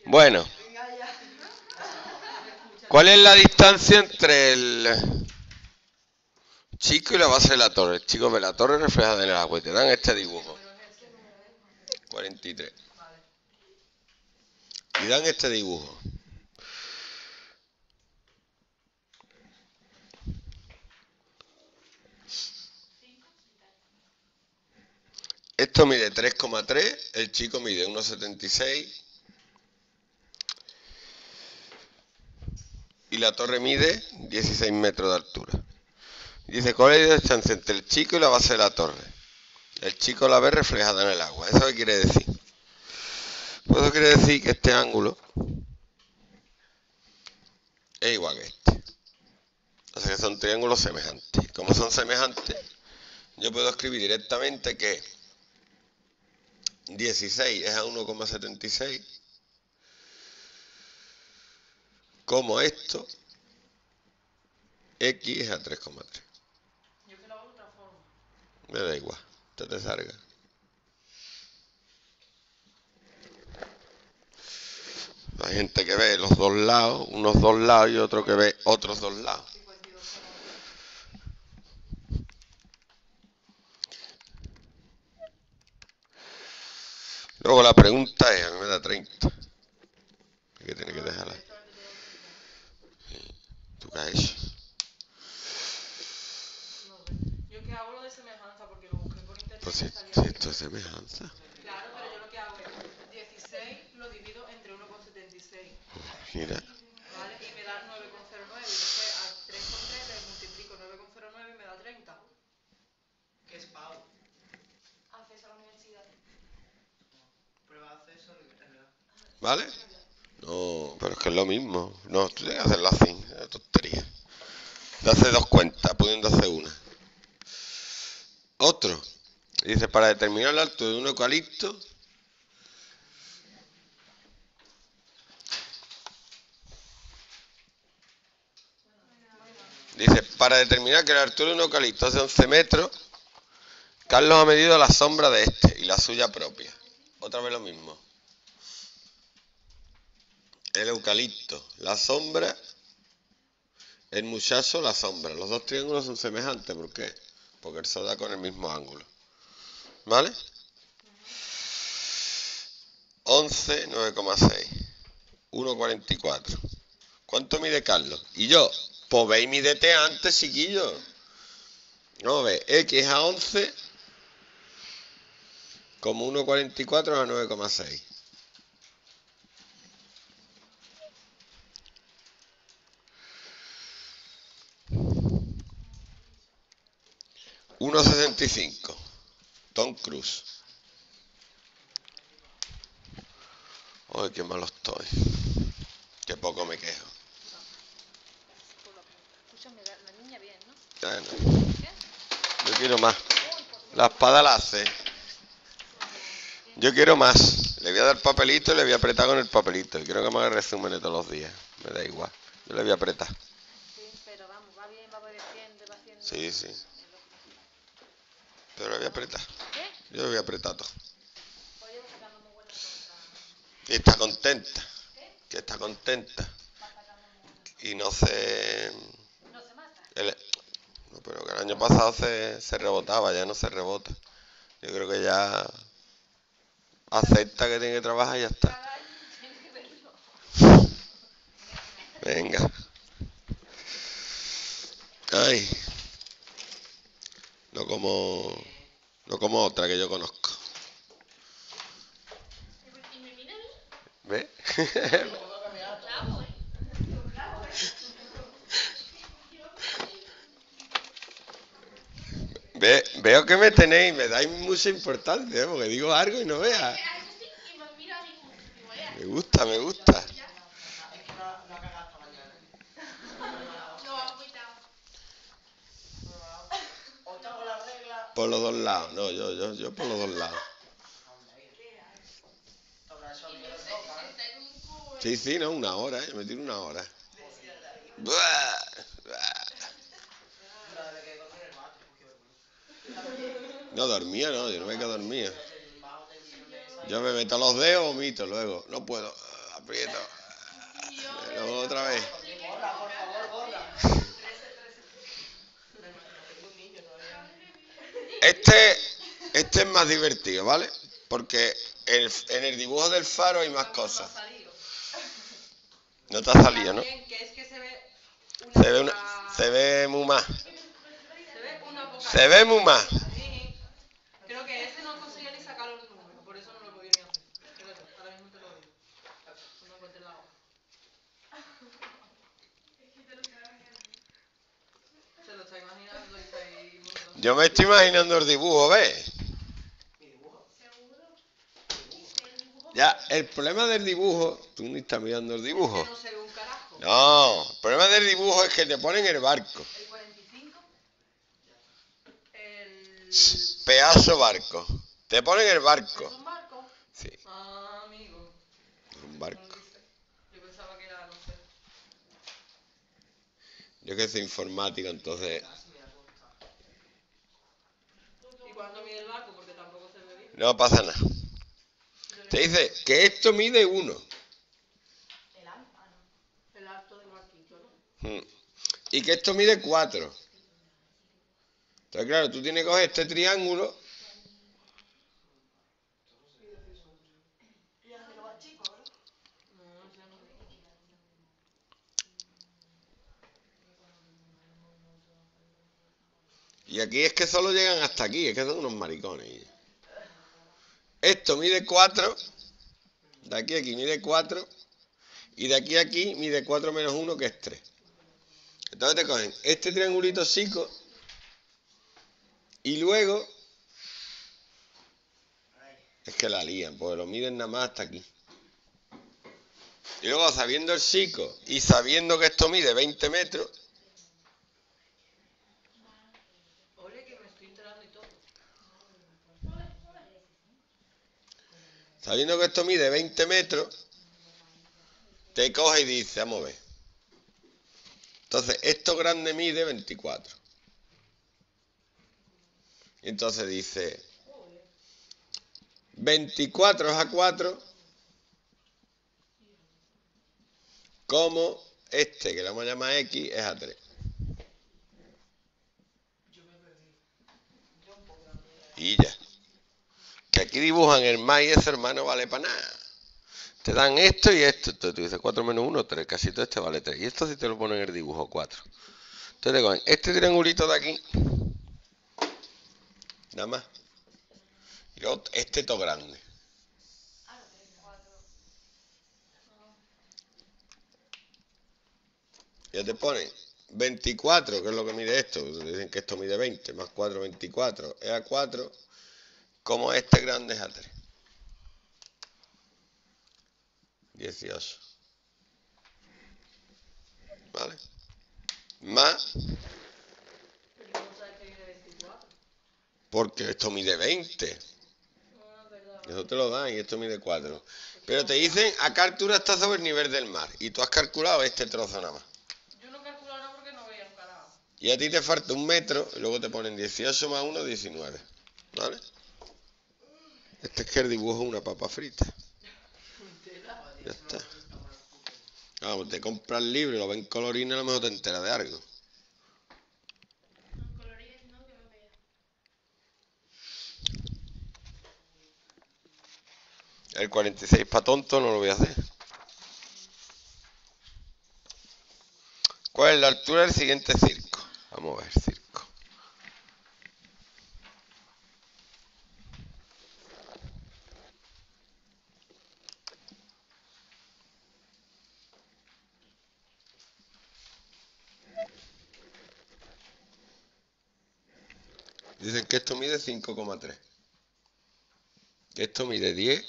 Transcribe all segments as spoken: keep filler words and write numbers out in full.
Bueno, ¿cuál es la distancia entre el chico y la base de la torre? El chico ve la torre reflejada en el agua y te dan este dibujo. cuarenta y tres. Y dan este dibujo. Esto mide tres coma tres, el chico mide uno coma setenta y seis y la torre mide dieciséis metros de altura. Dice, ¿cuál es la distancia entre el chico y la base de la torre? El chico la ve reflejada en el agua. ¿Eso qué quiere decir? Pues eso quiere decir que este ángulo es igual que este. O sea que son triángulos semejantes. Como son semejantes, yo puedo escribir directamente que dieciséis es a uno coma setenta y seis, como esto, X es a tres coma tres. Yo que lo hago de otra forma. Me da igual, esto te salga. Hay gente que ve los dos lados, unos dos lados y otro que ve otros dos lados. Luego la pregunta es, a mí me da treinta. ¿Qué tiene que dejarla? ¿Tú qué has hecho? Yo que hago lo de semejanza porque lo busqué por internet. Pues si, y salía si así. esto es semejanza. Claro, pero yo lo que hago es dieciséis lo divido entre uno coma setenta y seis. Mira. ¿Vale? Y me da nueve coma cero nueve. Y después a tres coma tres le multiplico nueve coma cero nueve y me da treinta. ¿Qué es P A U? Acceso a la universidad. Prueba de acceso a la universidad. ¿Vale? No, pero es que es lo mismo. No, tú tienes que hacerlo así, es tontería. Te hace dos cuentas, pudiendo hacer una. Otro. Dice, para determinar la altura de un eucalipto, dice, para determinar que la altura de un eucalipto es de once metros, Carlos ha medido la sombra de este y la suya propia. Otra vez lo mismo. El eucalipto, la sombra, el muchacho, la sombra. Los dos triángulos son semejantes, ¿por qué? Porque el sol da con el mismo ángulo. ¿Vale? once, nueve coma seis. uno coma cuarenta y cuatro. ¿Cuánto mide Carlos? Y yo, pues ve y mídete antes, chiquillo. No, ve, X a once, como uno coma cuarenta y cuatro a nueve coma seis. uno coma sesenta y cinco. Tom Cruise. Ay, qué malo estoy. Qué poco me quejo. Escúchame, la niña bien, ¿no? Bueno, yo quiero más. La espada la hace. Yo quiero más. Le voy a dar papelito y le voy a apretar con el papelito. Y quiero que me haga resúmenes todos los días. Me da igual. Yo le voy a apretar. Sí, pero vamos, va bien, va obedeciendo, va haciendo... Sí, sí. Pero le voy a apretar. ¿Qué? Yo le voy a apretar todo. Pues llevo sacando muy buenas cosas. Y está contenta. ¿Qué? Que está contenta. Va sacando muy buenas cosas. Y no se... ¿No se mata? El, no, pero que el año pasado se, se rebotaba, ya no se rebota. Yo creo que ya acepta que tiene que trabajar y ya está. Cada año tiene que verlo. Venga. Ay. No como... No como otra que yo conozco. ¿Y me mira a mí? ¿Ves? Clavo, ¿eh? Ve, veo que me tenéis, me dais mucha importancia, ¿eh? Porque digo algo y no veas. Me gusta, me gusta. Es que no, no ha cagado hasta mañana. O te hago la regla. Por los dos lados, no, yo, yo, yo por los dos lados. Sí, sí, no, una hora, ¿eh? Me tiro una hora. Buah, buah. No dormía, no, yo no me quedo dormido. Yo me meto los dedos, vomito luego. No puedo. aprieto. Luego otra vez. Borra, por favor, borra. Tengo un niño todavía. Este, este es más divertido, ¿vale? Porque el- en el dibujo del faro hay más cosas. No te ha salido, ¿no? También, que es que se ve una Se ve, una, poca- se ve muy más. se ve una poca- Se ve muy más. Sí. Creo que ese no conseguía ni sacar los números, por eso no lo podía ni hacer. Fíjate, ahora mismo te lo digo. No encontré la hoja. Se lo está imaginando y está ahí montando. Yo me estoy imaginando el dibujo, ¿ves? ¿Mi dibujo? Ya, el problema del dibujo, tú ni estás mirando el dibujo. Que no se ve un carajo. No, el problema del dibujo es que te ponen el barco. El cuarenta y cinco. El... Pedazo barco. Te ponen el ¿Es barco. un barco? Sí, Ah, amigo. un No barco. dice. Yo pensaba que era, no sé. Yo que soy informático, entonces... ¿Y cuánto mide el barco? Porque tampoco se ve bien. No pasa nada. Te dice que esto mide uno. El alto del barquito, ¿no? Mm. Y que esto mide cuatro. Entonces, claro, tú tienes que coger este triángulo. Y hacerlo más chico, ¿no? No, no sé, no sé. Y aquí es que solo llegan hasta aquí, es que son unos maricones. Esto mide cuatro. De aquí a aquí mide cuatro. Y de aquí a aquí mide cuatro menos uno, que es tres. Entonces te cogen este triangulito chico. Y luego... Es que la lían, porque lo miden nada más hasta aquí. Y luego, sabiendo el chico y sabiendo que esto mide veinte metros, Ole, que me estoy enterando y todo. sabiendo que esto mide veinte metros, te coge y dice, vamos a ver. Entonces, esto grande mide veinticuatro. Y entonces dice, veinticuatro es a cuatro, como este, que le vamos a llamar X, es a tres. Yo me perdí. Yo un poco también. Y ya. Que aquí dibujan el más y ese hermano vale para nada. Te dan esto y esto. Entonces tú dices cuatro menos uno, tres. Casi todo este vale tres. Y esto sí te lo ponen en el dibujo, cuatro. Entonces te cogen este triangulito de aquí. Nada más. Y luego este to grande. Ya te ponen veinticuatro, que es lo que mide esto. Dicen que esto mide veinte, más cuatro, veinticuatro. Es a cuatro, como este grande es a tres. dieciocho. ¿Vale? Más, Pero ¿cómo sabes que viene veinticuatro? porque esto mide veinte. Ah, verdad. Eso te lo dan y esto mide cuatro. Pero te dicen a qué altura está sobre el nivel del mar. Y tú has calculado este trozo nada más. Yo no calculo nada porque no veía un carajo. Y a ti te falta un metro y luego te ponen dieciocho más uno, diecinueve. ¿Vale? Este es que el dibujo es una papa frita. Ya está. Vamos, te compras el libro y lo ven colorino y a lo mejor te enteras de algo. El cuarenta y seis para tonto no lo voy a hacer. ¿Cuál es la altura del siguiente circo? Vamos a ver, circo. Dicen que esto mide cinco coma tres. Que esto mide diez.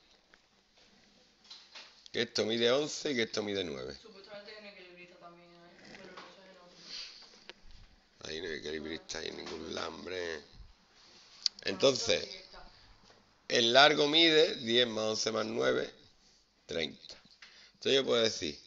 Que esto mide once y que esto mide nueve. Supuestamente hay un equilibrista también ahí, pero no sé en otro. Ahí no hay equilibrista, hay ningún lambre. Entonces, el largo mide diez más once más nueve, treinta. Entonces yo puedo decir,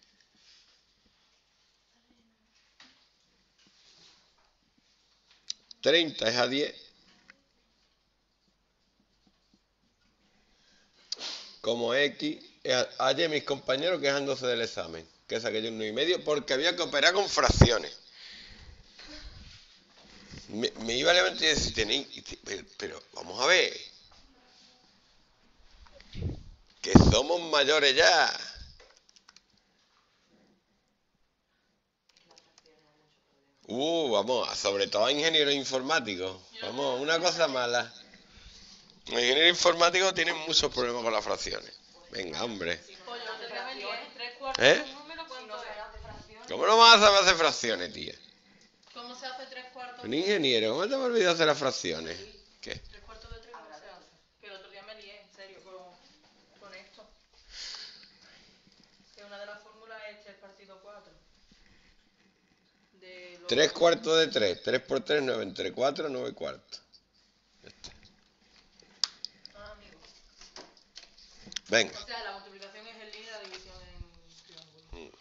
treinta es a diez, como X eh, ayer mis compañeros quejándose del examen, que saqué yo un nueve y medio porque había que operar con fracciones. Me, me iba a levantar y decir, tenéis, pero, pero vamos a ver, que somos mayores ya. Uh, vamos, sobre todo a ingenieros informáticos. Vamos, una cosa mala. Los ingenieros informáticos tienen muchos problemas con las fracciones. Venga, hombre. Pues yo te traigo el diez, tres cuartos ¿Eh? de un número, ¿cuánto es? ¿Cómo no vas a saber hacer fracciones, tía? ¿Cómo se hace tres cuartos? Un ingeniero, ¿cómo te me olvidado hacer las fracciones? ¿Qué? Tres cuartos de tres, ¿cómo se hace? Que el otro día me lié, en serio, con, con esto. Que una de las fórmulas es tres partido cuatro. De los... Tres cuartos de tres. Tres por tres, nueve. Entre cuatro, nueve cuartos. Ya está. Ah, amigo. Venga. O sea, la multiplicación es en línea, la división en triángulo.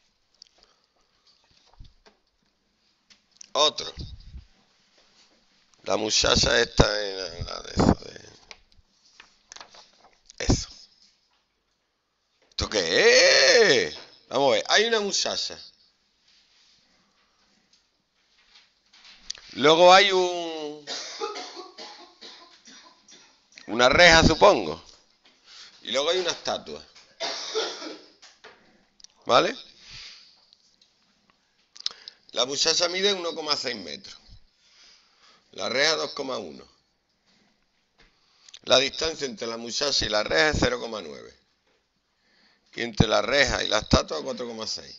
Otro. La muchacha esta en la de eso. De... Eso. ¿Esto qué es? Vamos a ver. Hay una muchacha. Luego hay un... Una reja, supongo. Y luego hay una estatua. ¿Vale? La muchacha mide uno coma seis metros. La reja dos coma uno. La distancia entre la muchacha y la reja es cero coma nueve. Y entre la reja y la estatua cuatro coma seis.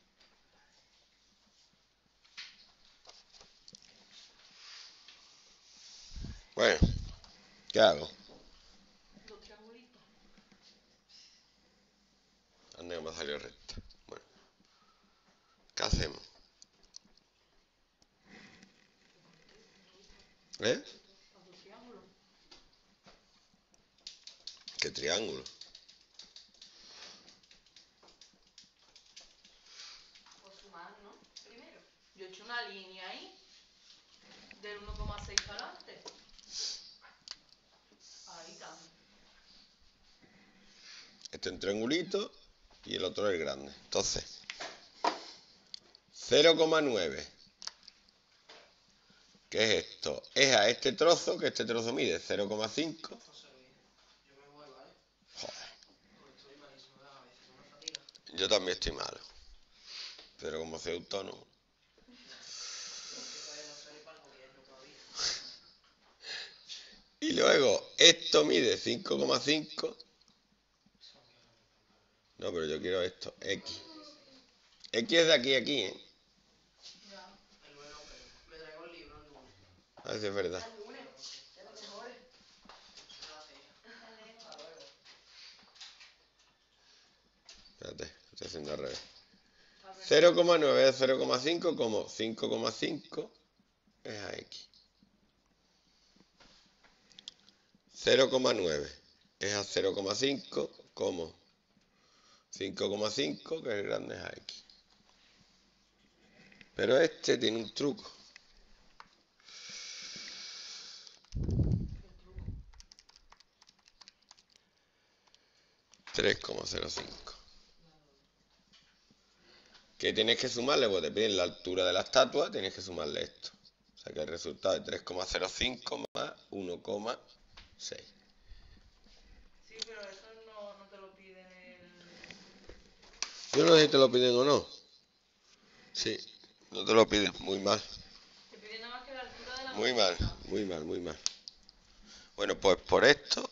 Bueno, ¿qué hago? Dos triangulitos. Anda que me ha salido recta. Bueno, ¿qué hacemos? ¿Eh? Los dos triángulos. ¿Qué triángulo? Pues sumar, ¿no? Primero. Yo he hecho una línea ahí. Del uno coma seis para adelante. Ahí está. Este es un triangulito y el otro es el grande. Entonces, cero coma nueve. ¿Qué es esto? Es a este trozo, que este trozo mide cero coma cinco. Yo me voy, ¿vale? Joder, Porque estoy malísimo de la cabeza, tengo una fatiga. yo también estoy malo. Pero como soy autónomo. Que todavía no sé ni para el gobierno todavía. Y luego, esto mide cinco coma cinco. No, pero yo quiero esto, X. X es de aquí a aquí, ¿eh? Ya. El lunes lo veo. Me traigo el libro el lunes. A ver si es verdad. El lunes. De los mejores. Hasta luego. Espérate, estoy haciendo al revés. cero coma nueve es cero coma cinco, como cinco coma cinco es a X. cero coma nueve es a cero coma cinco, como cinco coma cinco, que es el grande, es a X. Pero este tiene un truco. tres coma cero cinco. ¿Qué tienes que sumarle? Pues te piden la altura de la estatua, tienes que sumarle esto. O sea que el resultado es tres coma cero cinco más uno coma seis. Sí, pero eso no, no te lo piden el... Yo no sé si te lo piden o no. Sí, no te lo piden. Muy mal. Te piden nada más que la altura de la Muy mal, muñeca. muy mal, muy mal. Bueno, pues por esto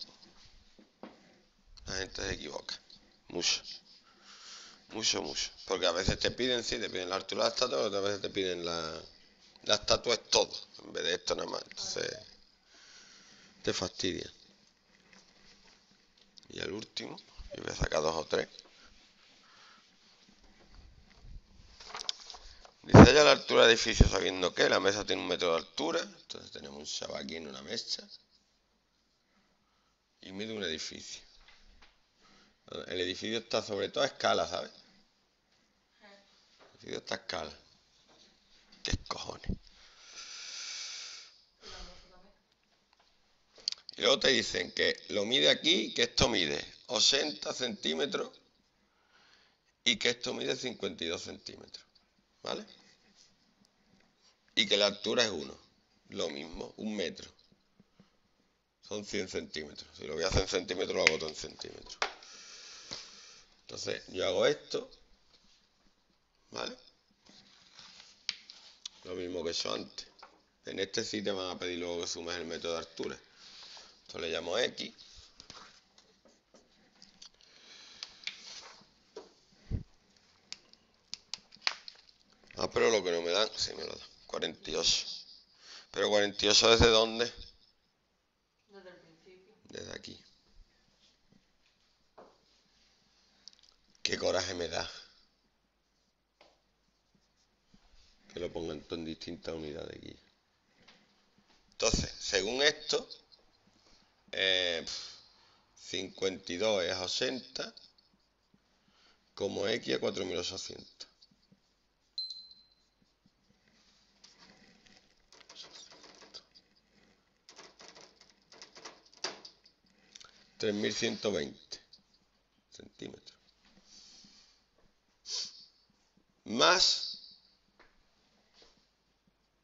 la gente se equivoca. Mucho. Mucho, mucho. Porque a veces te piden, sí, te piden la altura de la estatua, pero otras veces te piden la... La estatua es todo, en vez de esto nada más. Entonces, te fastidia. Y el último, yo voy a sacar dos o tres. Dice ya la altura del edificio, sabiendo que la mesa tiene un metro de altura. Entonces tenemos un chaval aquí en una mesa. Y mide un edificio. El edificio está sobre toda escala, ¿sabes? El edificio está a escala. ¿Qué cojones? Y luego te dicen que lo mide aquí, que esto mide ochenta centímetros y que esto mide cincuenta y dos centímetros, ¿vale? Y que la altura es uno, lo mismo, un metro. Son cien centímetros. Si lo voy a hacer en centímetros, lo hago todo en centímetros. Entonces, yo hago esto, ¿vale? Lo mismo que he hecho antes. En este sí te van a pedir luego que sumes el método de altura. Esto le llamo X. Ah, pero lo que no me dan, sí me lo dan. cuarenta y ocho. Pero cuarenta y ocho ¿desde dónde? Desde el principio. Desde aquí. Qué coraje me da que lo pongan todo en distintas unidades aquí. Entonces, según esto, eh, cincuenta y dos es ochenta, como X a cuatro mil ochocientos. tres mil ciento veinte centímetros. Más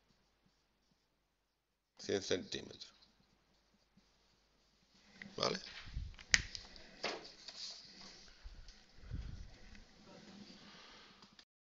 cien centímetros. ¿Vale?